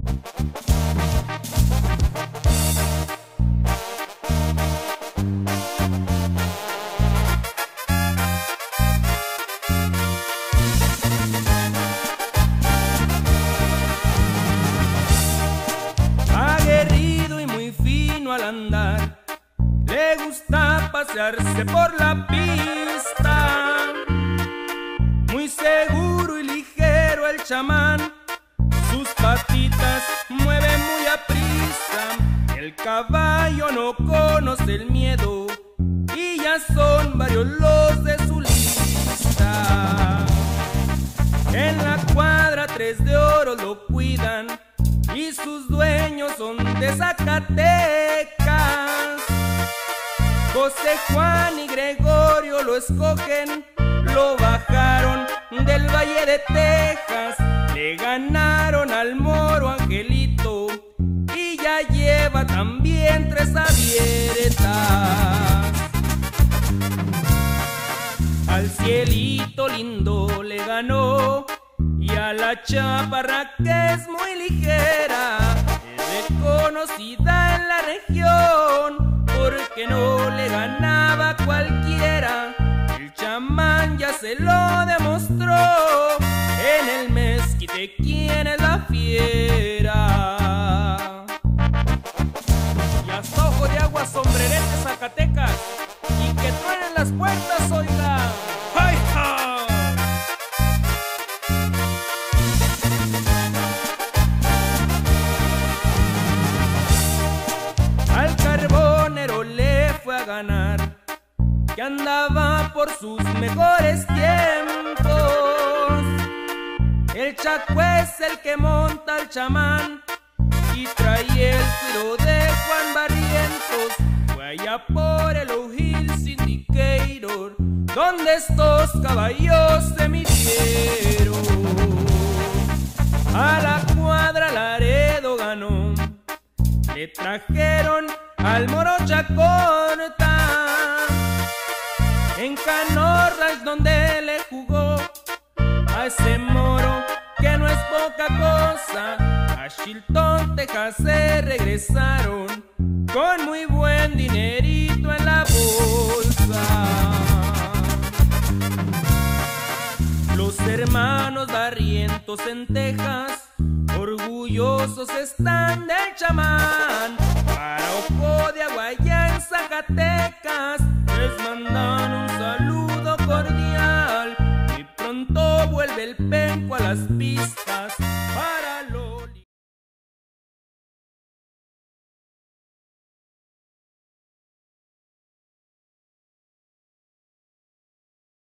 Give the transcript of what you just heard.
Aguerrido y muy fino al andar, le gusta pasearse por la pista. Muy seguro y ligero el chamán, sus patitas mueve muy aprisa. El caballo no conoce el miedo y ya son varios los de su lista. En la cuadra 3 de oro lo cuidan y sus dueños son de Zacatecas. José, Juan y Gregorio lo escogen, lo bajaron del Valle de Texas. Le ganaron al moro Angelito y ya lleva también 3 abiertas. Al cielito lindo le ganó y a la chaparra que es muy ligera, es reconocida en la región porque no le ganaba cualquiera. El chamán ya se lo demostró en el mezquite, quién es la fiera. Y hasta Ojo de Agua, Sombrerete, Zacatecas, y que truenen las puertas, oiga. ¡Ay, ja! Al Carbonero le fue a ganar, que andaba por sus mejores tiempos. El Chaco es el que monta al chamán y trae el tiro de Juan Barrientos. Fue allá por el O'Hill Syndicator donde estos caballos se midieron. A la cuadra Laredo ganó, le trajeron al moro Chacorta. En Canorra es donde le jugó a ese moro que no es poca cosa. A Chilton, Texas se regresaron con muy buen dinerito en la bolsa. Los hermanos Barrientos en Texas orgullosos están del chamán. Para Ojo de Agua allá en Zacatecas